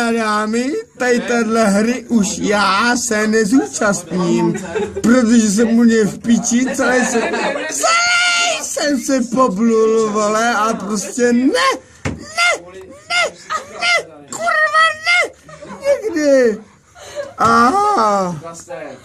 a dámy, tady tahle hry už já se nezúčastním, protože jsem u něj v piči, celý jsem se poblul, vole, a prostě ne, kurva ne, nikdy. Aha.